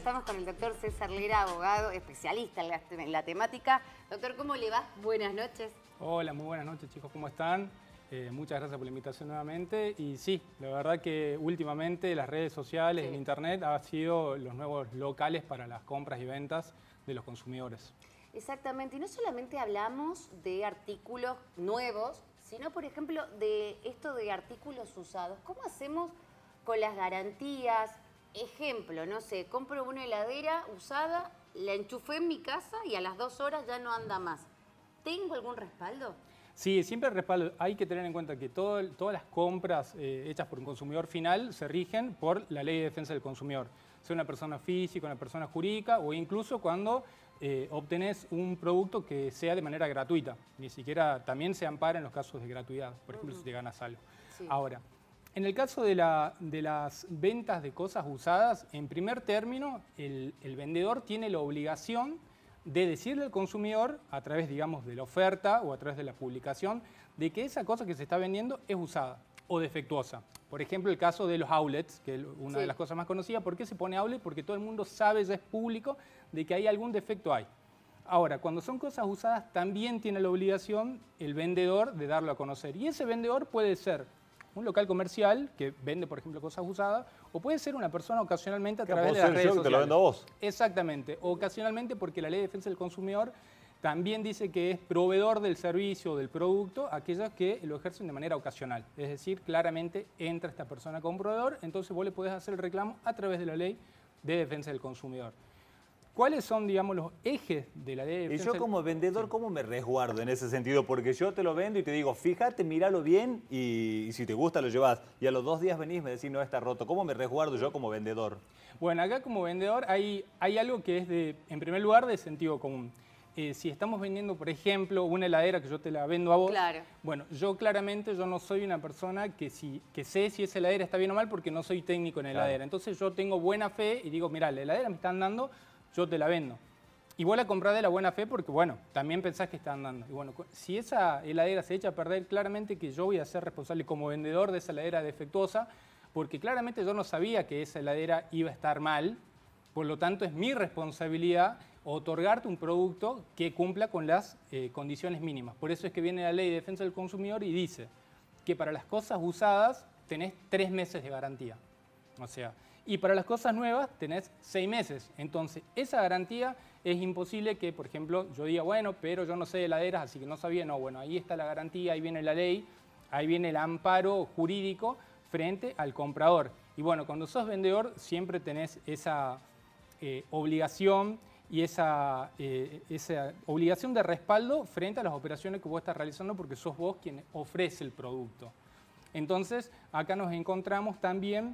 estamos con el doctor César Lera, abogado, especialista en la, en la temática. Doctor, ¿cómo le va? Buenas noches. Hola, muy buenas noches, chicos, ¿cómo están? Eh, muchas gracias por la invitación nuevamente. Y sí, la verdad que últimamente las redes sociales, sí. el internet, han sido los nuevos locales para las compras y ventas de los consumidores. Exactamente, y no solamente hablamos de artículos nuevos, sino, por ejemplo, de esto de artículos usados. ¿Cómo hacemos con las garantías? Ejemplo, no sé, compro una heladera usada, la enchufé en mi casa y a las dos horas ya no anda más. ¿Tengo algún respaldo? Sí, siempre el respaldo. Hay que tener en cuenta que todo, todas las compras eh, hechas por un consumidor final se rigen por la Ley de Defensa del Consumidor. Sea una persona física, una persona jurídica o incluso cuando eh, obtenés un producto que sea de manera gratuita. Ni siquiera también se ampara en los casos de gratuidad, por ejemplo, uh-huh. si te ganas algo. Sí. Ahora, en el caso de, la, de las ventas de cosas usadas, en primer término, el, el vendedor tiene la obligación de decirle al consumidor, a través, digamos, de la oferta o a través de la publicación, de que esa cosa que se está vendiendo es usada o defectuosa. Por ejemplo, el caso de los outlets, que es una sí. de las cosas más conocidas. ¿Por qué se pone outlet? Porque todo el mundo sabe, ya es público, de que hay algún defecto ahí. Ahora, cuando son cosas usadas, también tiene la obligación el vendedor de darlo a conocer. Y ese vendedor puede ser un local comercial que vende, por ejemplo, cosas usadas, o puede ser una persona ocasionalmente a través de las redes sociales. Te lo vendo a vos. Exactamente, ocasionalmente porque la Ley de Defensa del Consumidor también dice que es proveedor del servicio o del producto aquellos que lo ejercen de manera ocasional. Es decir, claramente entra esta persona como proveedor, entonces vos le podés hacer el reclamo a través de la Ley de Defensa del Consumidor. ¿Cuáles son, digamos, los ejes de la Ley de Defensa? Y yo como vendedor, sí. ¿cómo me resguardo en ese sentido? Porque yo te lo vendo y te digo, fíjate, míralo bien y, y si te gusta lo llevas. Y a los dos días venís y me decís, no, está roto. ¿Cómo me resguardo yo como vendedor? Bueno, acá como vendedor hay, hay algo que es, de, en primer lugar, de sentido común. Eh, si estamos vendiendo, por ejemplo, una heladera que yo te la vendo a vos, claro. bueno, yo claramente yo no soy una persona que, si, que sé si esa heladera está bien o mal porque no soy técnico en heladera. Claro. Entonces yo tengo buena fe y digo, mirá, la heladera me están dando, yo te la vendo. Y vos la comprás de la buena fe porque, bueno, también pensás que está andando. Y bueno, si esa heladera se echa a perder, claramente que yo voy a ser responsable como vendedor de esa heladera defectuosa, porque claramente yo no sabía que esa heladera iba a estar mal, por lo tanto es mi responsabilidad otorgarte un producto que cumpla con las eh, condiciones mínimas. Por eso es que viene la Ley de Defensa del Consumidor y dice que para las cosas usadas tenés tres meses de garantía. O sea, y para las cosas nuevas tenés seis meses. Entonces, esa garantía es imposible que, por ejemplo, yo diga, bueno, pero yo no sé de heladeras, así que no sabía. No, bueno, ahí está la garantía, ahí viene la ley, ahí viene el amparo jurídico frente al comprador. Y bueno, cuando sos vendedor siempre tenés esa eh, obligación y esa, eh, esa obligación de respaldo frente a las operaciones que vos estás realizando porque sos vos quien ofrece el producto. Entonces, acá nos encontramos también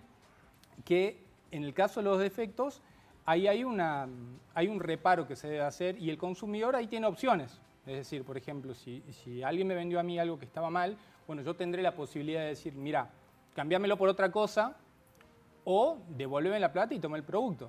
que en el caso de los defectos, ahí hay, una, hay un reparo que se debe hacer y el consumidor ahí tiene opciones. Es decir, por ejemplo, si, si alguien me vendió a mí algo que estaba mal, bueno, yo tendré la posibilidad de decir, mira, cambiámelo por otra cosa o devuélveme la plata y toma el producto.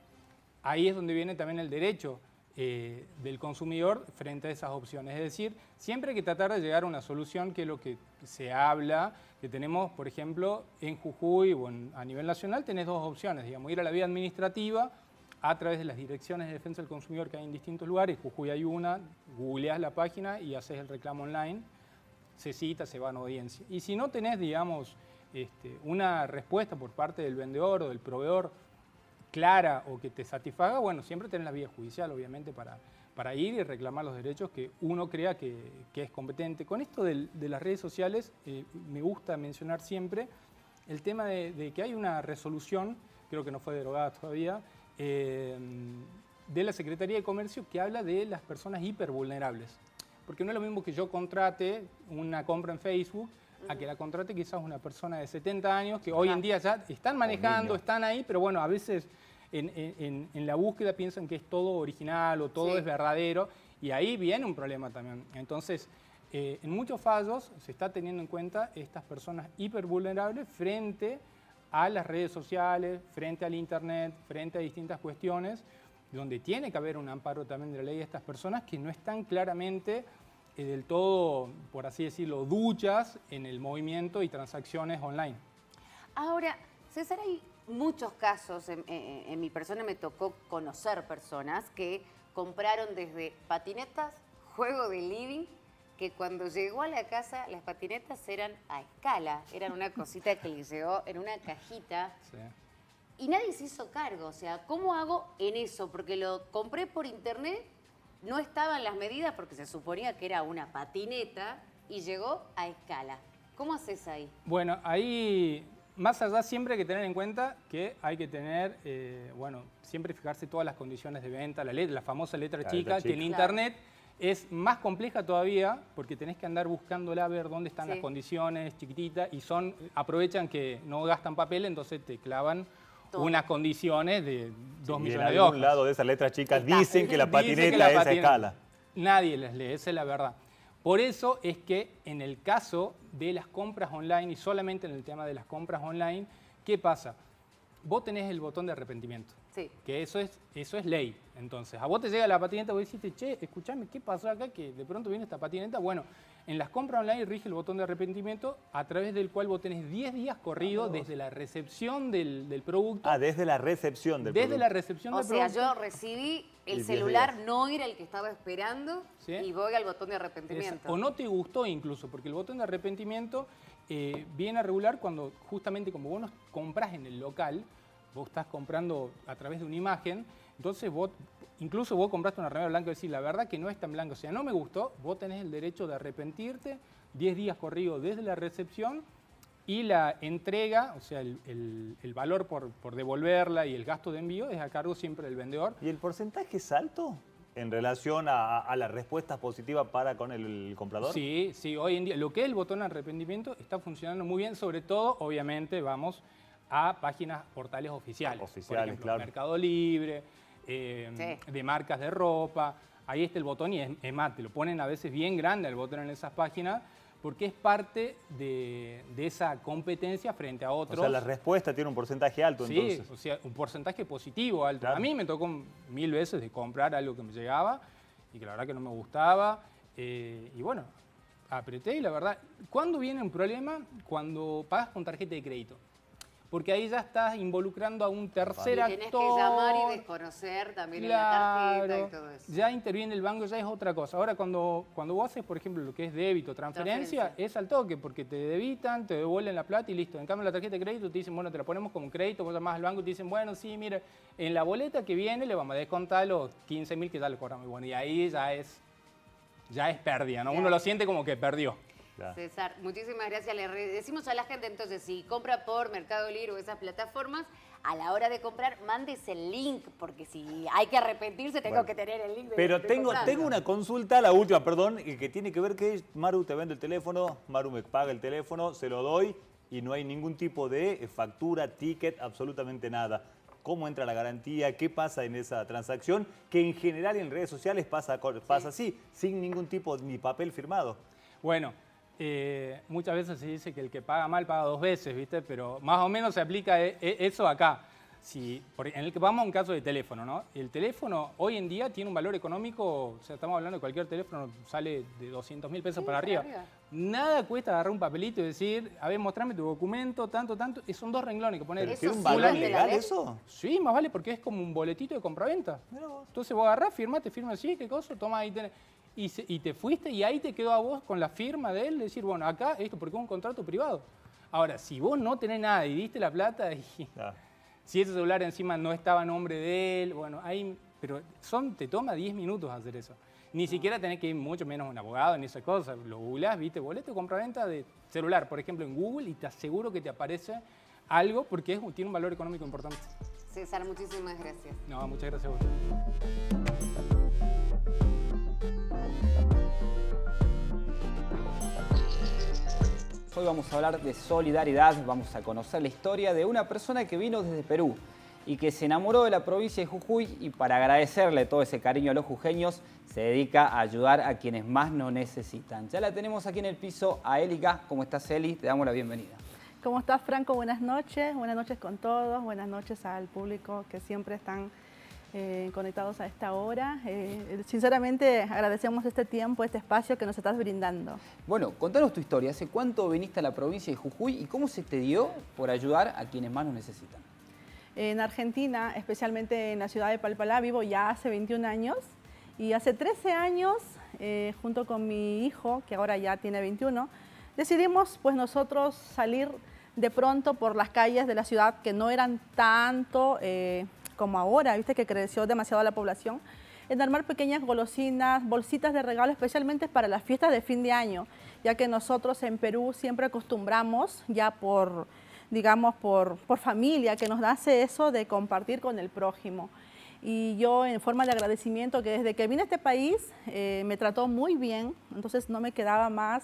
Ahí es donde viene también el derecho eh, del consumidor frente a esas opciones. Es decir, siempre hay que tratar de llegar a una solución, que es lo que se habla, que tenemos, por ejemplo, en Jujuy o en, a nivel nacional, tenés dos opciones, digamos, ir a la vía administrativa a través de las direcciones de defensa del consumidor que hay en distintos lugares. En Jujuy hay una, googleás la página y haces el reclamo online, se cita, se va a una audiencia. Y si no tenés, digamos, este, una respuesta por parte del vendedor o del proveedor clara o que te satisfaga, bueno, siempre tenés la vía judicial, obviamente, para, para ir y reclamar los derechos que uno crea que, que es competente. Con esto de, de las redes sociales, eh, me gusta mencionar siempre el tema de, de que hay una resolución, creo que no fue derogada todavía, eh, de la Secretaría de Comercio que habla de las personas hipervulnerables. Porque no es lo mismo que yo contrate una compra en Facebook a que la contrate quizás una persona de setenta años que hoy en día ya están manejando, están ahí, pero bueno, a veces en, en, en la búsqueda piensan que es todo original o todo sí. es verdadero y ahí viene un problema también. Entonces, eh, en muchos fallos se está teniendo en cuenta estas personas hipervulnerables frente a las redes sociales, frente al internet, frente a distintas cuestiones, donde tiene que haber un amparo también de la ley de estas personas que no están claramente eh, del todo, por así decirlo, duchas en el movimiento y transacciones online. Ahora, César, hay muchos casos, en, en, en mi persona me tocó conocer personas que compraron desde patinetas, juego de living, que cuando llegó a la casa las patinetas eran a escala, eran una cosita que les llegó en una cajita. Sí. Y nadie se hizo cargo, o sea, ¿cómo hago en eso? Porque lo compré por internet, no estaban las medidas porque se suponía que era una patineta y llegó a escala. ¿Cómo haces ahí? Bueno, ahí, más allá siempre hay que tener en cuenta que hay que tener, eh, bueno, siempre fijarse todas las condiciones de venta, la, letra, la famosa letra la chica, letra chica, que en internet claro. es más compleja todavía porque tenés que andar buscándola a ver dónde están sí. las condiciones chiquititas y son, aprovechan que no gastan papel, entonces te clavan todo. Unas condiciones de dos sí, millones de hojas. En algún lado de esas letras chicas dicen que la patineta que la es patineta, a escala. Nadie les lee, esa es la verdad. Por eso es que en el caso de las compras online, y solamente en el tema de las compras online, ¿qué pasa? Vos tenés el botón de arrepentimiento, sí. que eso es, eso es ley. Entonces, a vos te llega la patineta, vos decís, che, escuchame, ¿qué pasó acá? Que de pronto viene esta patineta. Bueno, en las compras online rige el botón de arrepentimiento, a través del cual vos tenés diez días corridos desde la recepción del, del producto. Ah, desde la recepción del desde producto. Desde la recepción o del sea, producto. O sea, yo recibí, el celular no era el que estaba esperando ¿sí? y voy al botón de arrepentimiento. Es, o no te gustó incluso, porque el botón de arrepentimiento eh, viene a regular cuando justamente como vos no compras en el local, vos estás comprando a través de una imagen, entonces vos, incluso vos compraste una remera blanca y decís, la verdad que no es tan blanca, o sea, no me gustó, vos tenés el derecho de arrepentirte, diez días corridos desde la recepción y la entrega, o sea, el, el, el valor por, por devolverla y el gasto de envío es a cargo siempre del vendedor. ¿Y el porcentaje es alto en relación a, a la respuesta positiva para con el, el comprador? Sí, sí, hoy en día lo que es el botón de arrepentimiento está funcionando muy bien, sobre todo, obviamente, vamos a páginas, portales oficiales. Oficiales, por ejemplo, claro. Mercado Libre, eh, sí. de marcas de ropa. Ahí está el botón y es, es más, te lo ponen a veces bien grande el botón en esas páginas porque es parte de, de esa competencia frente a otros. O sea, la respuesta tiene un porcentaje alto, sí, entonces. Sí, o sea, un porcentaje positivo alto. Claro. A mí me tocó mil veces de comprar algo que me llegaba y que la verdad que no me gustaba. Eh, y bueno, apreté y la verdad, ¿cuándo viene un problema? Cuando pagas con tarjeta de crédito. Porque ahí ya estás involucrando a un tercer actor. Tienes que llamar y desconocer también claro, en la tarjeta y todo eso. Ya interviene el banco, ya es otra cosa. Ahora, cuando, cuando vos haces, por ejemplo, lo que es débito, transferencia, transferencia, es al toque, porque te debitan, te devuelven la plata y listo. En cambio, la tarjeta de crédito te dicen, bueno, te la ponemos como crédito, vos llamás al banco y te dicen, bueno, sí, mire, en la boleta que viene le vamos a descontar los quince mil que ya le cobramos. Y bueno, y ahí ya es, ya es pérdida, ¿no? Ya. Uno lo siente como que perdió. Claro. César, muchísimas gracias. Le decimos a la gente entonces, si compra por Mercado Libre o esas plataformas, a la hora de comprar, mandes el link, porque si hay que arrepentirse, tengo bueno, que tener el link. De, pero de tengo, tengo una consulta, la última, perdón, que tiene que ver que Maru te vende el teléfono, Maru me paga el teléfono, se lo doy y no hay ningún tipo de factura, ticket, absolutamente nada. ¿Cómo entra la garantía? ¿Qué pasa en esa transacción? Que en general en redes sociales pasa, pasa sí. así, sin ningún tipo ni papel firmado. Bueno. Eh, muchas veces se dice que el que paga mal paga dos veces, ¿viste? Pero más o menos se aplica eso acá. Si, por, en el que vamos a un caso de teléfono, ¿no? El teléfono hoy en día tiene un valor económico, o sea, estamos hablando de cualquier teléfono, sale de doscientos mil pesos sí, para arriba. arriba. Nada cuesta agarrar un papelito y decir, a ver, mostrame tu documento, tanto, tanto. Y son dos renglones que poner. ¿Tiene un valor legal eso? Sí, más vale porque es como un boletito de compraventa. Entonces vos agarrás, firmás, firma así, qué cosa, toma ahí tenés. Y, se, y te fuiste y ahí te quedó a vos con la firma de él, decir, bueno, acá esto porque es un contrato privado. Ahora, si vos no tenés nada y diste la plata y ah. si ese celular encima no estaba a nombre de él, bueno, ahí, pero son, te toma diez minutos hacer eso. Ni ah. siquiera tenés que ir mucho menos a un abogado ni esa cosa. Lo googleás, viste, boleto de compraventa de celular, por ejemplo, en Google y te aseguro que te aparece algo porque es, tiene un valor económico importante. César, muchísimas gracias. No, muchas gracias a vos. Hoy vamos a hablar de solidaridad, vamos a conocer la historia de una persona que vino desde Perú y que se enamoró de la provincia de Jujuy y para agradecerle todo ese cariño a los jujeños se dedica a ayudar a quienes más lo necesitan. Ya la tenemos aquí en el piso a Elica. ¿Cómo estás, Eli? Te damos la bienvenida. ¿Cómo estás, Franco? Buenas noches. Buenas noches con todos. Buenas noches al público que siempre están eh, conectados a esta hora. Eh, sinceramente, agradecemos este tiempo, este espacio que nos estás brindando. Bueno, contanos tu historia. ¿Hace cuánto viniste a la provincia de Jujuy y cómo se te dio por ayudar a quienes más nos necesitan? en Argentina, especialmente en la ciudad de Palpalá, vivo ya hace veintiún años y hace trece años, eh, junto con mi hijo, que ahora ya tiene veintiuno, decidimos pues nosotros salir de pronto por las calles de la ciudad que no eran tanto eh, como ahora, viste que creció demasiado la población, en armar pequeñas golosinas, bolsitas de regalo, especialmente para las fiestas de fin de año, ya que nosotros en Perú siempre acostumbramos ya por digamos, por, por familia, que nos hace eso de compartir con el prójimo. Y yo, en forma de agradecimiento, que desde que vine a este país eh, me trató muy bien, entonces no me quedaba más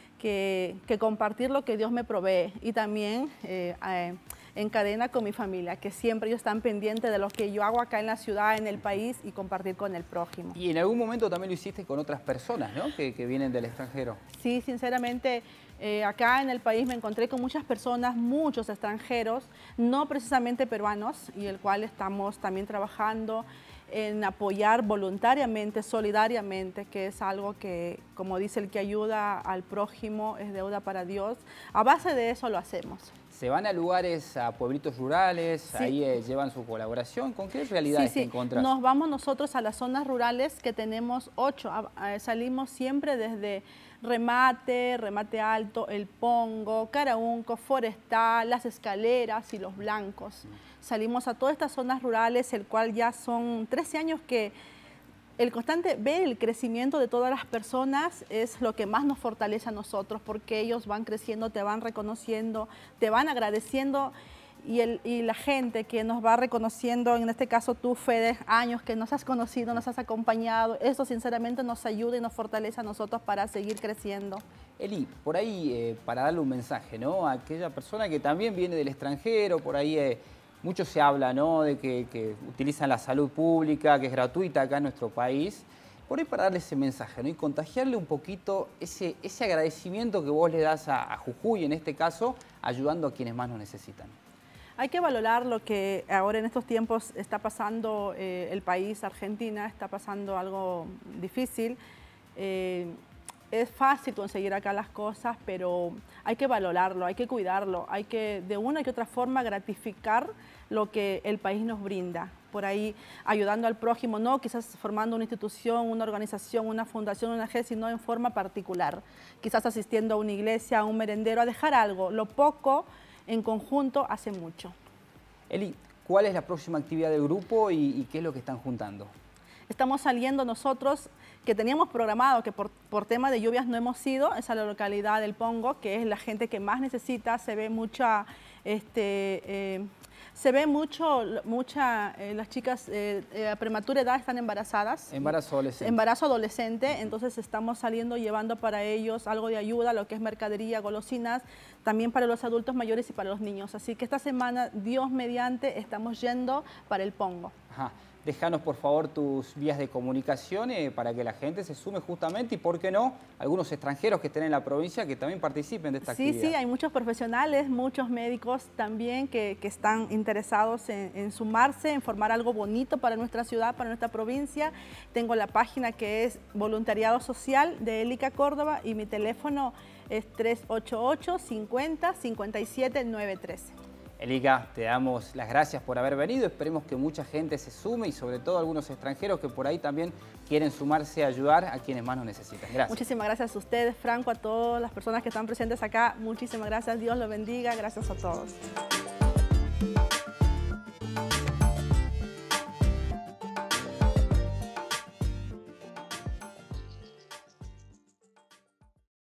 que, que compartir lo que Dios me provee. Y también eh, eh, en cadena con mi familia, que siempre ellos están pendientes de lo que yo hago acá en la ciudad, en el país, y compartir con el prójimo. Y en algún momento también lo hiciste con otras personas, ¿no? Que, que vienen del extranjero. Sí, sinceramente, eh, acá en el país me encontré con muchas personas, muchos extranjeros, no precisamente peruanos, y el cual estamos también trabajando en apoyar voluntariamente, solidariamente, que es algo que, como dice el que ayuda al prójimo, es deuda para Dios. A base de eso lo hacemos. ¿Se van a lugares, a pueblitos rurales, sí. ahí eh, llevan su colaboración? ¿Con qué realidades sí, sí. te encontrás? Nos vamos nosotros a las zonas rurales, que tenemos ocho. A, a, salimos siempre desde Remate, Remate Alto, El Pongo, Caraunco, Forestal, Las Escaleras y Los Blancos. Salimos a todas estas zonas rurales, el cual ya son trece años que el constante ver el crecimiento de todas las personas es lo que más nos fortalece a nosotros, porque ellos van creciendo, te van reconociendo, te van agradeciendo, y, el, y la gente que nos va reconociendo, en este caso tú, Fede, años que nos has conocido, nos has acompañado, eso sinceramente nos ayuda y nos fortalece a nosotros para seguir creciendo. Eli, por ahí, eh, para darle un mensaje, ¿no? A aquella persona que también viene del extranjero, por ahí... Eh, mucho se habla, ¿no?, de que, que utilizan la salud pública, que es gratuita acá en nuestro país. Por ahí para darle ese mensaje, ¿no?, y contagiarle un poquito ese, ese agradecimiento que vos le das a, a Jujuy, en este caso, ayudando a quienes más lo necesitan. Hay que valorar lo que ahora en estos tiempos está pasando eh, el país, Argentina, está pasando algo difícil. Eh, Es fácil conseguir acá las cosas, pero hay que valorarlo, hay que cuidarlo, hay que de una y otra forma gratificar lo que el país nos brinda. Por ahí ayudando al prójimo, no quizás formando una institución, una organización, una fundación, una G, sino en forma particular. Quizás asistiendo a una iglesia, a un merendero, a dejar algo. Lo poco en conjunto hace mucho. Eli, ¿cuál es la próxima actividad del grupo y, y qué es lo que están juntando? Estamos saliendo nosotros, que teníamos programado, que por, por tema de lluvias no hemos ido, es a la localidad del Pongo, que es la gente que más necesita. Se ve mucha, este, eh, se ve mucho, mucha, eh, las chicas eh, eh, a prematura edad están embarazadas. Embarazo adolescente. Embarazo adolescente, entonces estamos saliendo llevando para ellos algo de ayuda, lo que es mercadería, golosinas, también para los adultos mayores y para los niños. Así que esta semana, Dios mediante, estamos yendo para el Pongo. Ajá. Déjanos, por favor, tus vías de comunicación eh, para que la gente se sume justamente y, ¿por qué no?, algunos extranjeros que estén en la provincia que también participen de esta sí, actividad. Sí, sí, hay muchos profesionales, muchos médicos también que, que están interesados en, en sumarse, en formar algo bonito para nuestra ciudad, para nuestra provincia. Tengo la página que es Voluntariado Social de Elica Córdoba y mi teléfono es tres ocho ocho, cincuenta, cincuenta y siete, nueve trece. Elica, te damos las gracias por haber venido. Esperemos que mucha gente se sume y sobre todo algunos extranjeros que por ahí también quieren sumarse a ayudar a quienes más nos necesitan. Gracias. Muchísimas gracias a ustedes, Franco, a todas las personas que están presentes acá. Muchísimas gracias. Dios los bendiga. Gracias a todos.